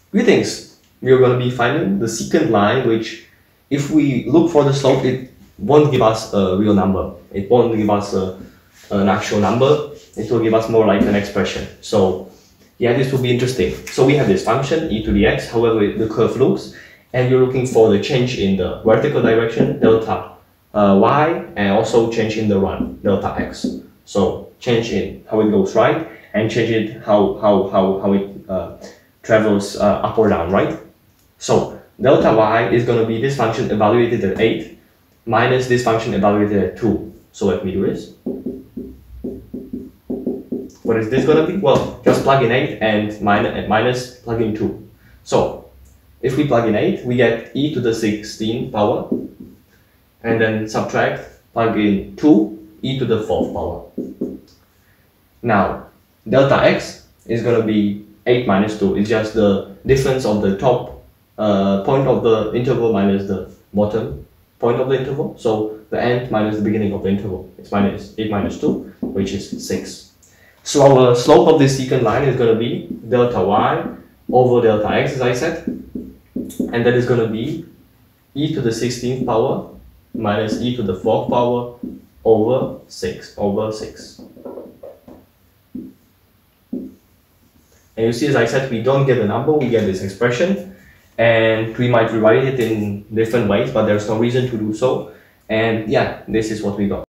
Greetings! We are going to be finding the secant line, which if we look for the slope, it won't give us a real number. It won't give us an actual number. It will give us more like an expression. So yeah, this will be interesting. So we have this function e to the x, however the curve looks, and you're looking for the change in the vertical direction, delta y, and also change in the run, delta x. So change in how it goes right, and change it how it travels up or down, right? So delta y is going to be this function evaluated at 8 minus this function evaluated at 2. So let me do this. What is this going to be? Well, just plug in 8 and minus plug in 2. So if we plug in 8, we get e to the 16th power, and then subtract, plug in 2, e to the 4th power. Now, delta x is going to be 8 minus 2. It's just the difference of the top point of the interval minus the bottom point of the interval. So the end minus the beginning of the interval. It's minus 8 minus 2, which is 6. So our slope of this secant line is going to be delta y over delta x, as I said. And that is going to be e to the 16th power minus e to the 4th power over 6. And you see, as I said, we don't get a number, we get this expression. And we might rewrite it in different ways, but there's no reason to do so. And yeah, this is what we got.